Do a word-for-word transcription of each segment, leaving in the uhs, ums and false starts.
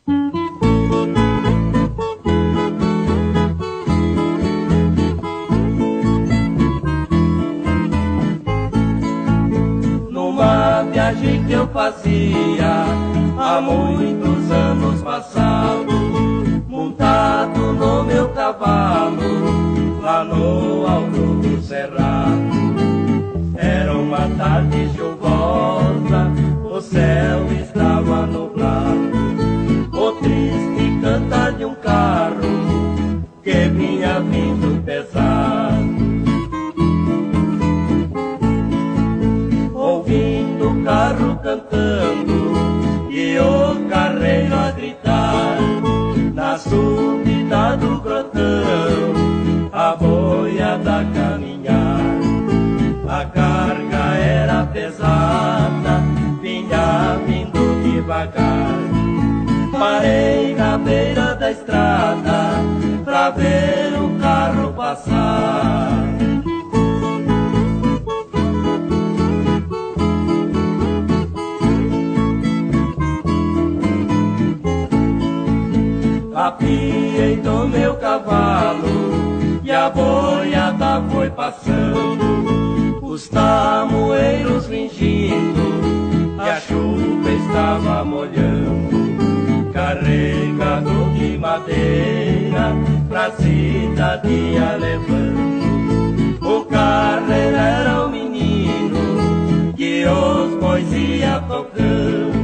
Numa viagem que eu fazia há muitos anos passados, montado no meu cavalo, lá no alto do cerrado. Era uma tarde chuvosa, o céu estava nublado. O triste cantar de um carro que vinha vindo pesado. Ouvindo o carro cantando e o carreiro a gritar, na subida do grotão a boiada caminhar. A carga era pesada, vinha vindo devagar. Parei na beira da estrada pra ver o carro passar. Apiei do meu cavalo e a boiada foi passando, os tamoeiros fingindo e a chuva estava molhando. Carregado de madeira pra cidade ia levando. O carreiro era o menino que os bois ia tocando.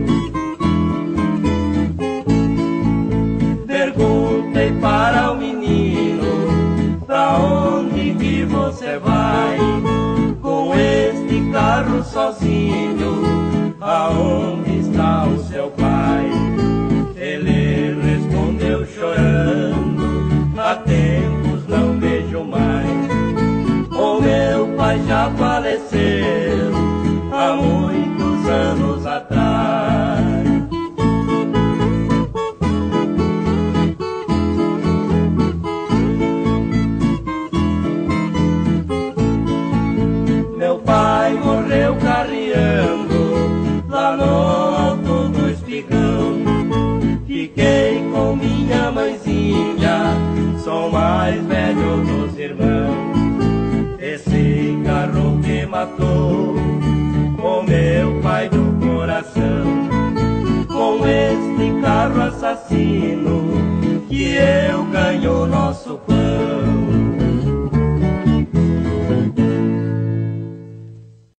Perguntei para o menino: pra onde que você vai com este carro sozinho? Aonde está o seu pai? Ele respondeu chorando: há tempos não vejo mais. O meu pai já faleceu há muitos anos atrás. Meu pai morreu carreando lá no alto do espigão. Fiquei com minha mãezinha, sou mais velho dos irmãos. Esse carro que matou o meu pai do coração, com este carro assassino que eu ganho nosso coração.